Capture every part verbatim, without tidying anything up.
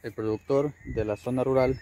el productor de la zona rural,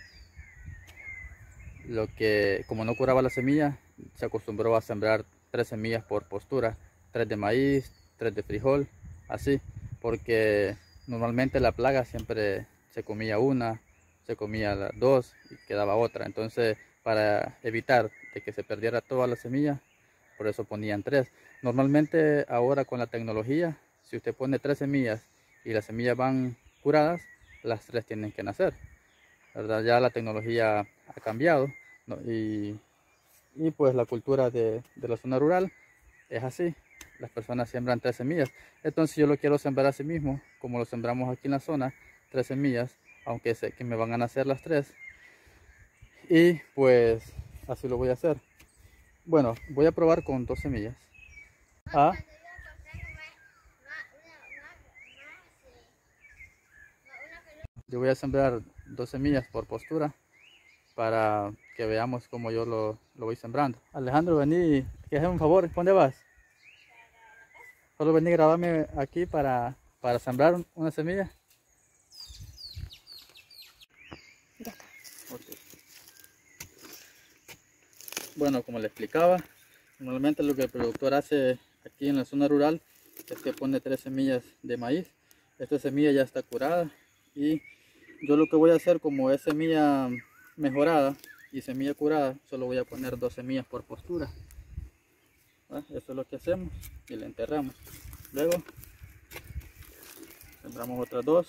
lo que como no curaba la semilla, se acostumbró a sembrar tres semillas por postura, tres de maíz, tres de frijol, así, porque normalmente la plaga siempre se comía una, se comía las dos y quedaba otra. Entonces, para evitar de que se perdiera toda la semilla, por eso ponían tres. Normalmente ahora con la tecnología, si usted pone tres semillas y las semillas van curadas, las tres tienen que nacer, ¿verdad? Ya la tecnología ha cambiado, ¿no? y, y pues la cultura de, de la zona rural es así. Las personas siembran tres semillas. Entonces yo lo quiero sembrar así mismo, como lo sembramos aquí en la zona, tres semillas, aunque sé que me van a nacer las tres. Y pues así lo voy a hacer. Bueno, voy a probar con dos semillas. Ah, yo voy a sembrar dos semillas por postura para que veamos cómo yo lo, lo voy sembrando. Alejandro, vení, que haces un favor, ¿dónde vas? Solo vení, grabame aquí para, para sembrar una semilla. Ya está. Okay. Bueno, como le explicaba, normalmente lo que el productor hace aquí en la zona rural es que pone tres semillas de maíz. Esta semilla ya está curada y yo lo que voy a hacer, como es semilla mejorada y semilla curada, solo voy a poner dos semillas por postura. ¿Ah? Eso es lo que hacemos y la enterramos. Luego sembramos otras dos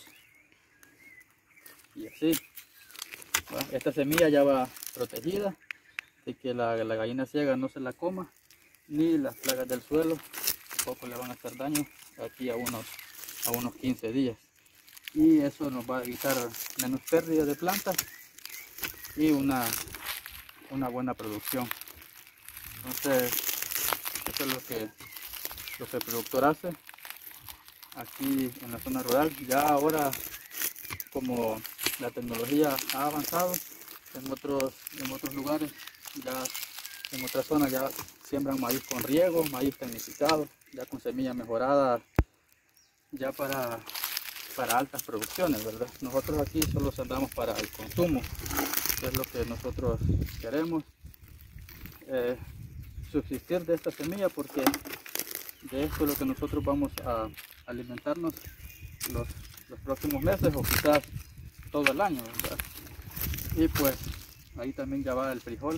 y así. ¿Ah? Esta semilla ya va protegida de que la, la gallina ciega no se la coma, ni las plagas del suelo tampoco le van a hacer daño aquí a unos, a unos quince días. Y eso nos va a evitar menos pérdida de plantas y una, una buena producción. Entonces, eso es lo que, lo que el productor hace aquí en la zona rural. Ya ahora, como la tecnología ha avanzado, en otros, en otros lugares, ya en otras zonas ya siembran maíz con riego, maíz tecnificado, ya con semillas mejoradas, ya para, para altas producciones, ¿verdad? Nosotros aquí solo sembramos para el consumo, que es lo que nosotros queremos, eh, subsistir de esta semilla, porque de esto es lo que nosotros vamos a alimentarnos los, los próximos meses o quizás todo el año, ¿verdad? Y pues ahí también ya va el frijol.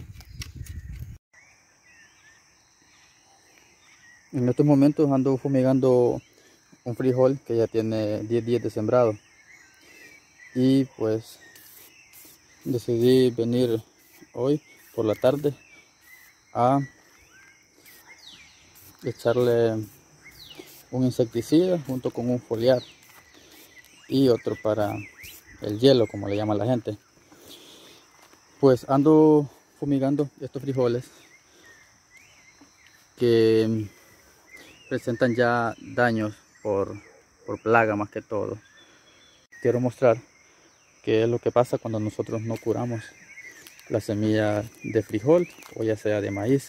En estos momentos ando fumigando un frijol que ya tiene diez días de sembrado y pues decidí venir hoy por la tarde a echarle un insecticida junto con un foliar y otro para el hielo, como le llama la gente. Pues ando fumigando estos frijoles que presentan ya daños por, por plaga más que todo. Quiero mostrar qué es lo que pasa cuando nosotros no curamos la semilla de frijol o ya sea de maíz.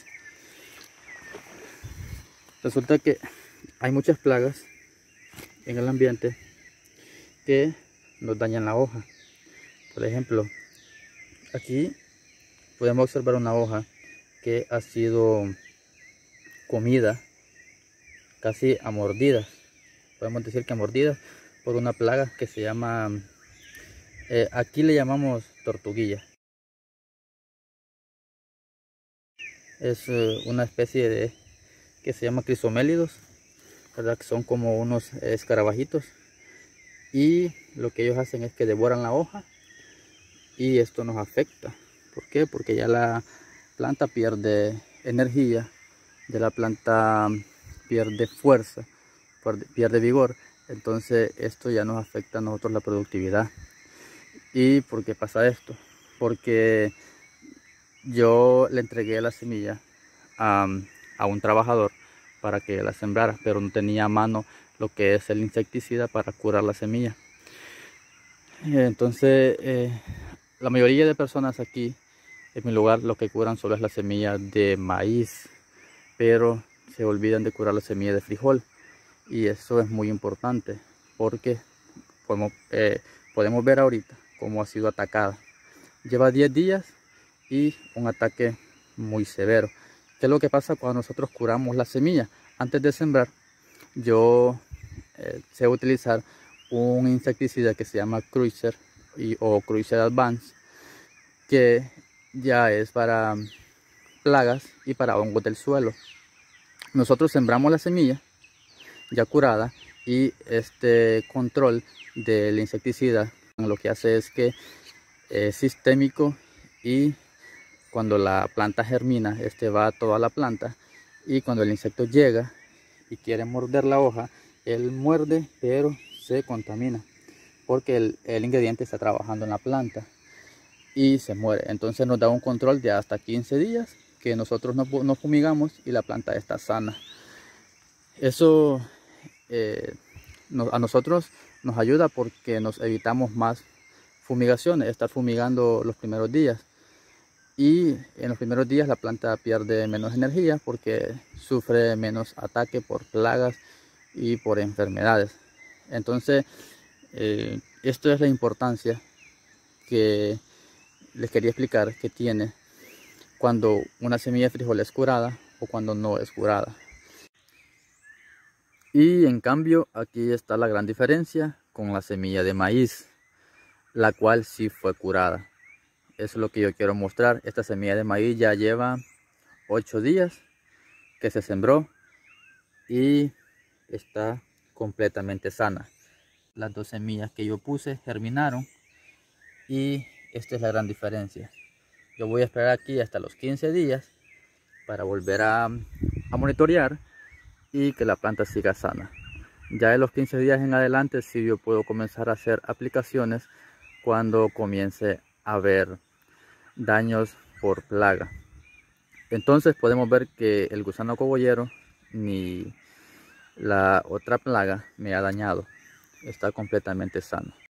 Resulta que hay muchas plagas en el ambiente que nos dañan la hoja. Por ejemplo, aquí podemos observar una hoja que ha sido comida casi a mordidas. Podemos decir que a mordidas por una plaga que se llama, eh, aquí le llamamos tortuguilla. Es eh, una especie de que se llama crisomélidos, ¿verdad? Que son como unos escarabajitos, y lo que ellos hacen es que devoran la hoja y esto nos afecta. ¿Por qué? Porque ya la planta pierde energía, ya la planta pierde fuerza, pierde vigor. Entonces esto ya nos afecta a nosotros la productividad. ¿Y por qué pasa esto? Porque yo le entregué la semilla a, a un trabajador para que la sembrara, pero no tenía a mano lo que es el insecticida para curar la semilla. Entonces eh, la mayoría de personas aquí en mi lugar lo que curan solo es la semilla de maíz, pero se olvidan de curar la semilla de frijol, y eso es muy importante porque podemos, eh, podemos ver ahorita cómo ha sido atacada. Lleva diez días y un ataque muy severo. ¿Qué es lo que pasa cuando nosotros curamos la semilla? Antes de sembrar, yo eh, sé utilizar un insecticida que se llama Cruiser y, o Cruiser Advance, que ya es para plagas y para hongos del suelo. Nosotros sembramos la semilla ya curada y este control del insecticida lo que hace es que es sistémico y cuando la planta germina, este va a toda la planta y cuando el insecto llega y quiere morder la hoja, él muerde pero se contamina porque el, el ingrediente está trabajando en la planta y se muere. Entonces nos da un control de hasta quince días que nosotros nos, nos fumigamos y la planta está sana. Eso eh, no, a nosotros nos ayuda porque nos evitamos más fumigaciones, estar fumigando los primeros días. Y en los primeros días la planta pierde menos energía porque sufre menos ataque por plagas y por enfermedades. Entonces, eh, esto es la importancia que les quería explicar que tiene cuando una semilla de frijol es curada o cuando no es curada. Y en cambio, aquí está la gran diferencia con la semilla de maíz, la cual sí fue curada. Eso es lo que yo quiero mostrar. Esta semilla de maíz ya lleva ocho días que se sembró y está completamente sana. Las dos semillas que yo puse germinaron y esta es la gran diferencia. Yo voy a esperar aquí hasta los quince días para volver a, a monitorear y que la planta siga sana. Ya de los quince días en adelante sí yo puedo comenzar a hacer aplicaciones cuando comience a ver daños por plaga. Entonces podemos ver que el gusano cogollero ni la otra plaga me ha dañado. Está completamente sano.